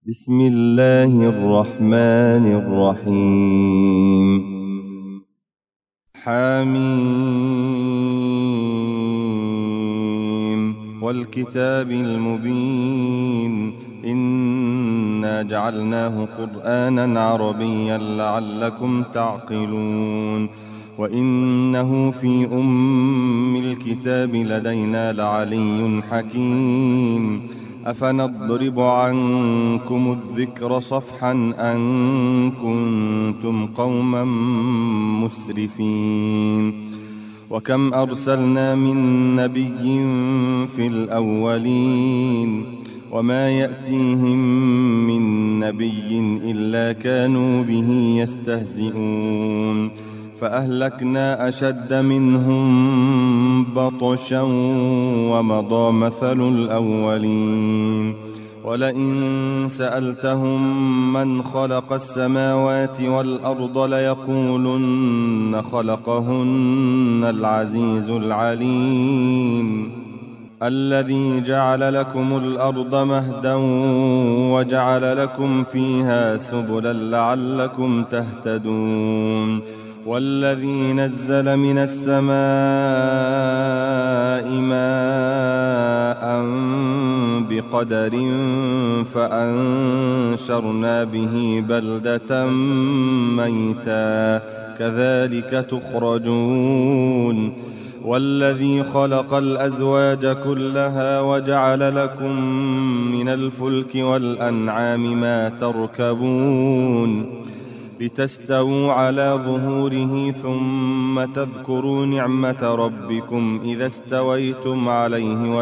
بسم الله الرحمن الرحيم. حميم والكتاب المبين إنا جعلناه قرآنا عربيا لعلكم تعقلون وإنه في أم الكتاب لدينا لعلي حكيم أفنضرب عنكم الذكر صفحا أن كنتم قوما مسرفين وكم أرسلنا من نبي في الأولين وما يأتيهم من نبي إلا كانوا به يستهزئون فأهلكنا أشد منهم بطشا ومضى مثل الأولين ولئن سألتهم من خلق السماوات والأرض ليقولن خلقهن العزيز العليم الذي جعل لكم الأرض مهدا وجعل لكم فيها سبلا لعلكم تهتدون والذي نزل من السماء ماء بقدر فأنشرنا به بلدة ميتا كذلك تخرجون والذي خلق الأزواج كلها وجعل لكم من الفلك والأنعام ما تركبون لتستووا على ظهوره ثم تذكروا نعمة ربكم إذا استويتم عليه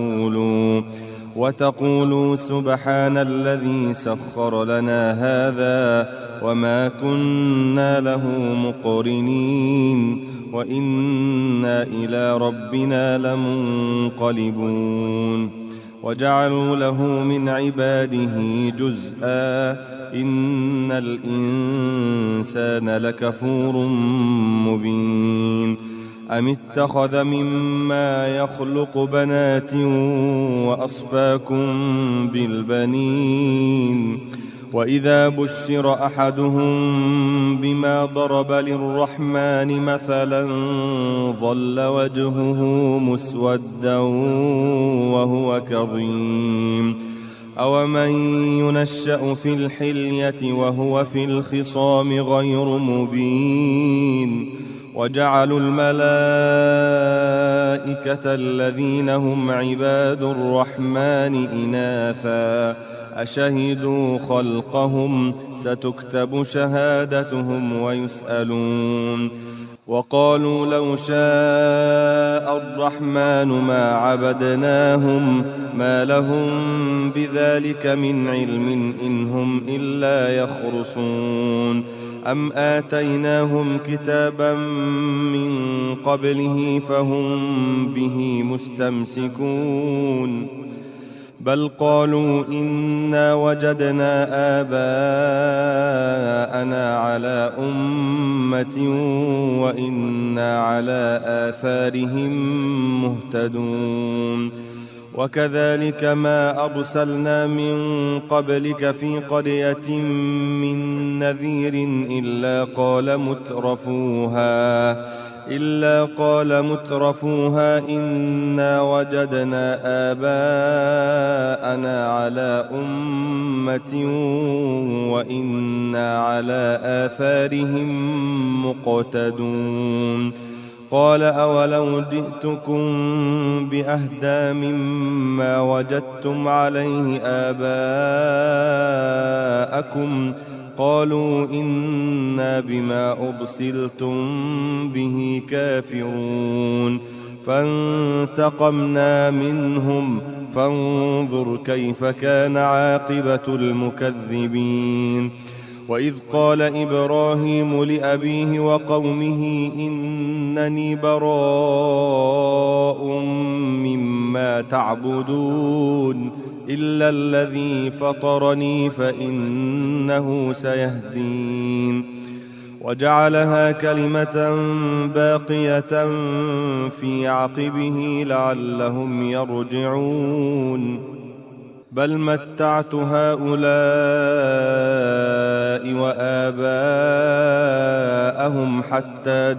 وتقولوا سبحان الذي سخر لنا هذا وما كنا له مقرنين وإنا إلى ربنا لمنقلبون وجعلوا له من عباده جزءا إن الإنسان لكفور مبين أم اتخذ مما يخلق بنات وأصفاكم بالبنين وإذا بشر أحدهم بما ضرب للرحمن مثلا ظل وجهه مسودا وهو كظيم أومن ينشأ في الحلية وهو في الخصام غير مبين وجعلوا الملائكة الذين هم عباد الرحمن إناثا أشهدوا خلقهم ستكتب شهادتهم ويسألون وقالوا لو شاء الرحمن ما عبدناهم ما لهم بذلك من علم إن هم إلا يخرصون أم آتيناهم كتابا من قبله فهم به مستمسكون بل قالوا إنا وجدنا آباءنا على أمة وإنا على آثارهم مهتدون وكذلك ما أرسلنا من قبلك في قرية من نذير إلا قال مترفوها إنا وجدنا آباءنا على أمة وإنا على آثارهم مقتدون قال أولو جئتكم بأهدى مما وجدتم عليه آباءكم قالوا إنا بما أرسلتم به كافرون فانتقمنا منهم فانظر كيف كان عاقبة المكذبين وإذ قال إبراهيم لأبيه وقومه إنني براء مما تعبدون إلا الذي فطرني فإنه سيهدين وجعلها كلمة باقية في عقبه لعلهم يرجعون بل متعت هؤلاء وآباءهم حتى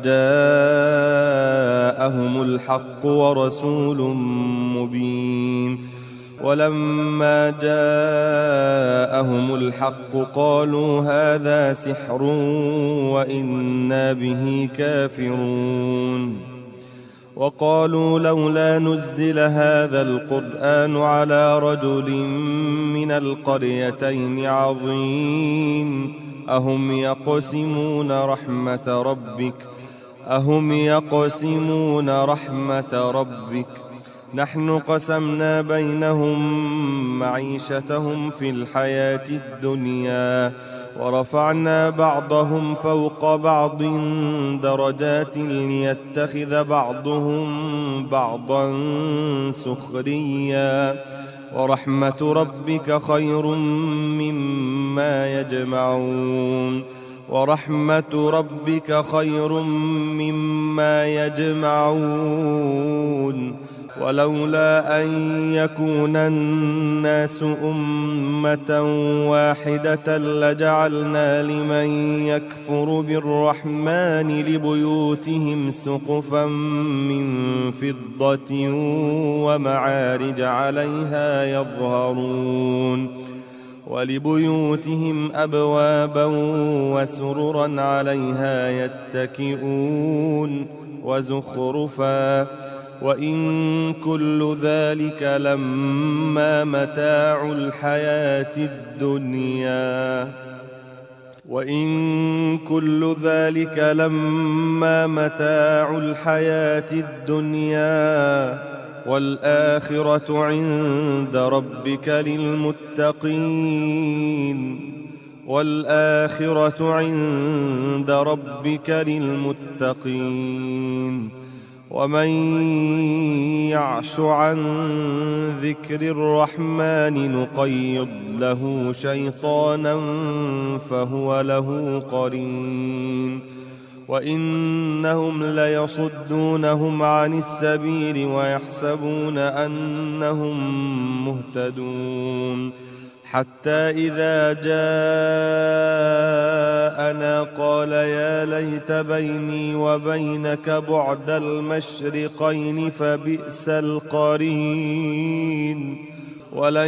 جاءهم الحق ورسول مبين ولما جاءهم الحق قالوا هذا سحر وإنا به كافرون وقالوا لولا نزل هذا القرآن على رجل من القريتين عظيم أهم يقسمون رحمة ربك نحن قسمنا بينهم معيشتهم في الحياة الدنيا ورفعنا بعضهم فوق بعض درجات ليتخذ بعضهم بعضا سخريا ورحمة ربك خير مما يجمعون ولولا أن يكون الناس أمة واحدة لجعلنا لمن يكفر بالرحمن لبيوتهم سقفا من فضة ومعارج عليها يظهرون ولبيوتهم أبوابا وسررا عليها يتكئون وزخرفا وإن كل ذلك لما متاع الحياة الدنيا والآخرة عند ربك للمتقين ومن يعش عن ذكر الرحمن نقيض له شيطانا فهو له قرين وإنهم ليصدونهم عن السبيل ويحسبون أنهم مهتدون حتى إذا جاءنا قال يا ليت بيني وبينك بعد المشرقين فبئس القرين ولن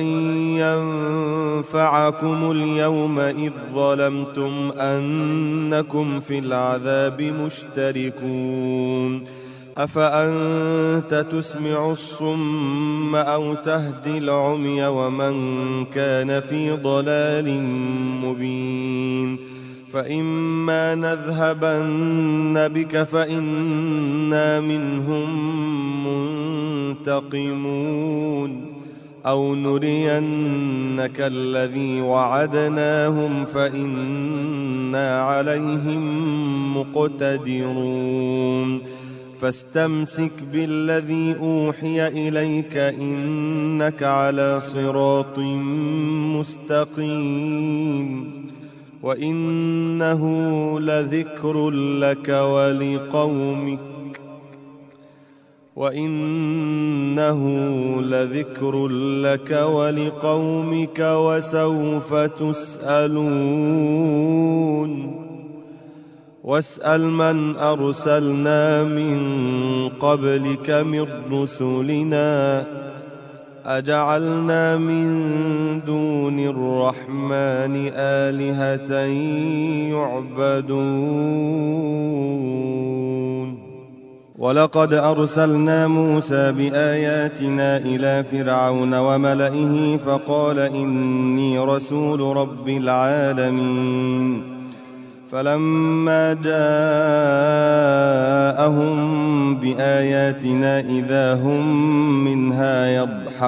ينفعكم اليوم إذ ظلمتم أنكم في العذاب مشتركون أفأنت تسمع الصم أو تهدي العمي ومن كان في ضلال مبين فإما نذهبن بك فإنا منهم منتقمون أو نرينك الذي وعدناهم فإنا عليهم مقتدرون فاستمسك بالذي أوحي إليك إنك على صراط مستقيم وإنه لذكر لك ولقومك وسوف تسألون واسأل من أرسلنا من قبلك من رسلنا أجعلنا من دون الرحمن آلهة يعبدون ولقد أرسلنا موسى بآياتنا إلى فرعون وملئه فقال إني رسول رب العالمين فلما جاءهم بآياتنا إذا هم منها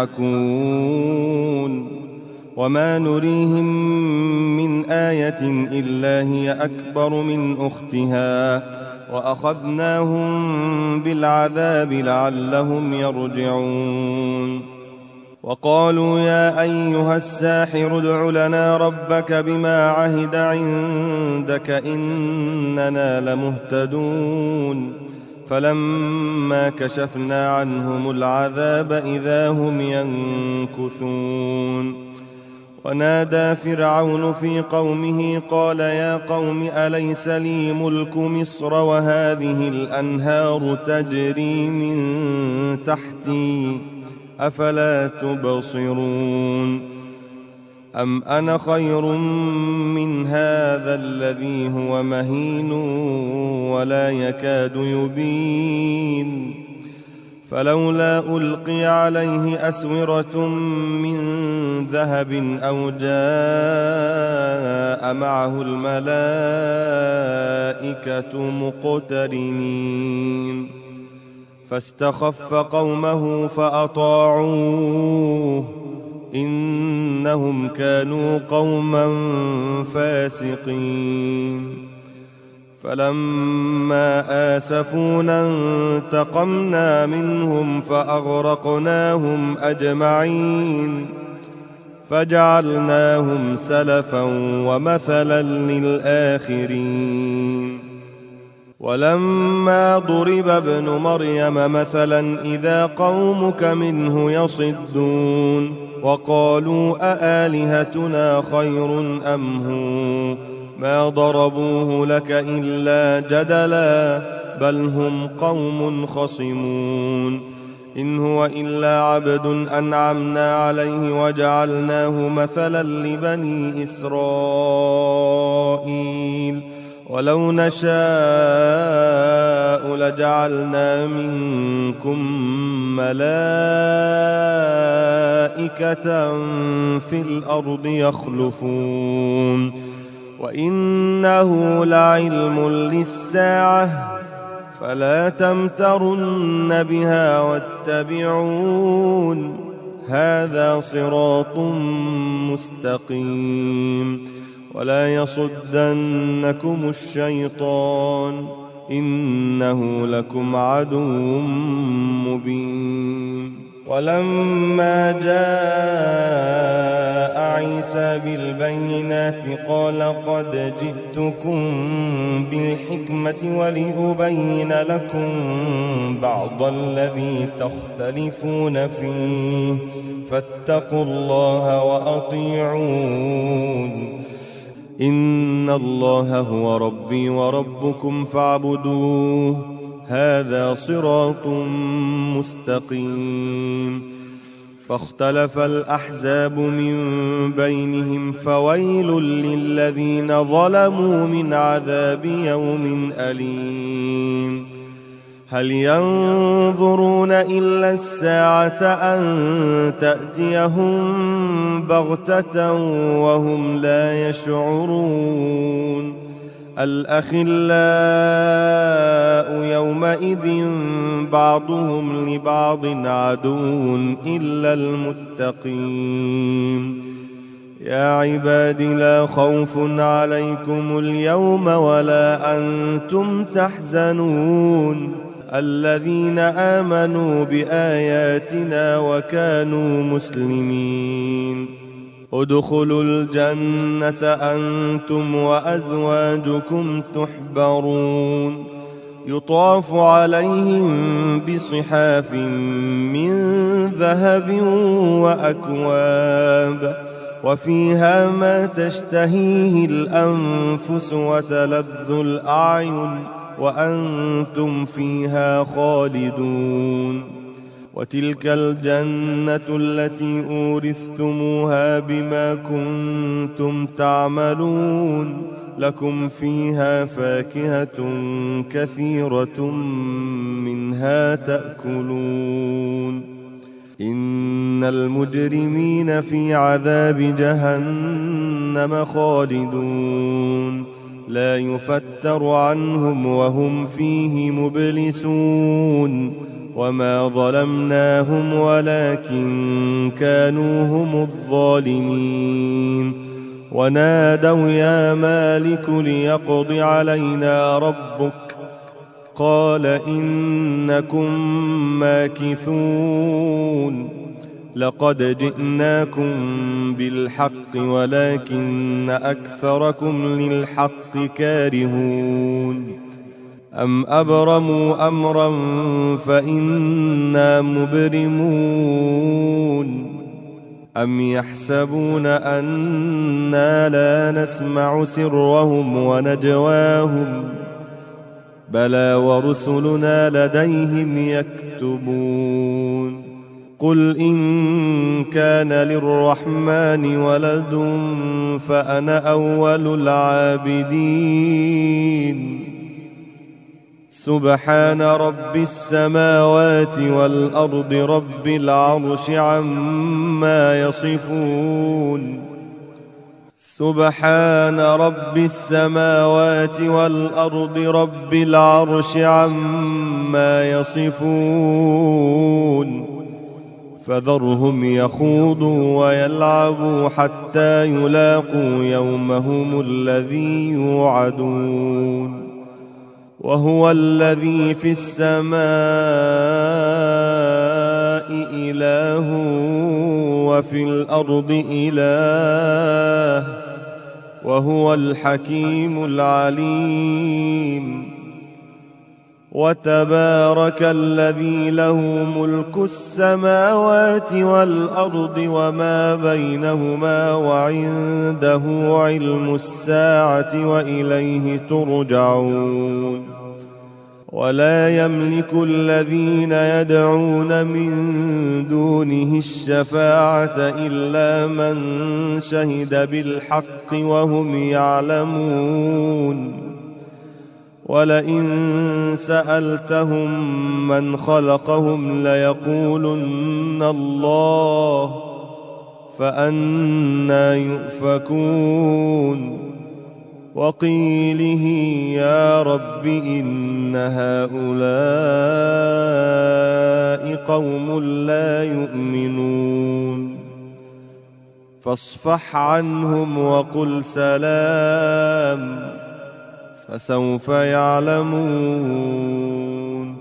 يضحكون وما نريهم من آية إلا هي أكبر من أختها وأخذناهم بالعذاب لعلهم يرجعون وقالوا يا أيها الساحر ادع لنا ربك بما عهد عندك إننا لمهتدون فلما كشفنا عنهم العذاب إذا هم ينكثون ونادى فرعون في قومه قال يا قوم أليس لي ملك مصر وهذه الأنهار تجري من تحتي أفلا تبصرون أم أنا خير من هذا الذي هو مهين ولا يكاد يبين فلولا ألقي عليه أسورة من ذهب أو جاء معه الملائكة مقترنين فاستخف قومه فأطاعوه إنهم كانوا قوما فاسقين فلما آسفونا انتقمنا منهم فأغرقناهم أجمعين فجعلناهم سلفا ومثلا للآخرين ولما ضرب ابن مريم مثلا إذا قومك منه يصدون وقالوا أآلهتنا خير أم هو ما ضربوه لك إلا جدلا بل هم قوم خصمون إن هو إلا عبد أنعمنا عليه وجعلناه مثلا لبني إسرائيل ولو نشاء لجعلنا منكم ملائكة في الأرض يخلفون وإنه لعلم للساعة فلا تمترن بها واتبعون هذا صراط مستقيم ولا يصدنكم الشيطان إنه لكم عدو مبين ولما جاء عيسى بالبينات قال قد جئتكم بالحكمة ولأبين لكم بعض الذي تختلفون فيه فاتقوا الله وأطيعون إن الله هو ربي وربكم فاعبدوه هذا صراط مستقيم فاختلف الأحزاب من بينهم فويل للذين ظلموا من عذاب يوم أليم هل ينظرون إلا الساعة أن تأتيهم بغتة وهم لا يشعرون الأخلاء يومئذ بعضهم لبعض عدو إلا المتقين يا عباد لا خوف عليكم اليوم ولا أنتم تحزنون الذين آمنوا بآياتنا وكانوا مسلمين ادخلوا الجنة أنتم وأزواجكم تحبرون يطاف عليهم بصحاف من ذهب وأكواب وفيها ما تشتهيه الأنفس وتلذ الأعين وأنتم فيها خالدون وتلك الجنة التي أورثتموها بما كنتم تعملون لكم فيها فاكهة كثيرة منها تأكلون إن المجرمين في عذاب جهنم خالدون لا يفتر عنهم وهم فيه مبلسون وما ظلمناهم ولكن كانوا هم الظالمين ونادوا يا مالك ليقض علينا ربك قال إنكم ماكثون لقد جئناكم بالحق ولكن أكثركم للحق كارهون أم أبرموا أمرا فإنا مبرمون أم يحسبون أنا لا نسمع سرهم ونجواهم بلى ورسلنا لديهم يكتبون قل إن كان للرحمن ولد فأنا أول العابدين سبحان رب السماوات والأرض رب العرش عما يصفون سبحان رب السماوات والأرض رب العرش عما يصفون فذرهم يخوضوا ويلعبوا حتى يلاقوا يومهم الذي يوعدون وهو الذي في السماء إله وفي الأرض إله وهو الحكيم العليم وتبارك الذي له ملك السماوات والأرض وما بينهما وعنده علم الساعة وإليه ترجعون ولا يملك الذين يدعون من دونه الشفاعة إلا من شهد بالحق وهم يعلمون ولئن سألتهم من خلقهم ليقولن الله فأنى يؤفكون وقيله يا رب إن هؤلاء قوم لا يؤمنون فاصفح عنهم وقل سلام فسوف يعلمون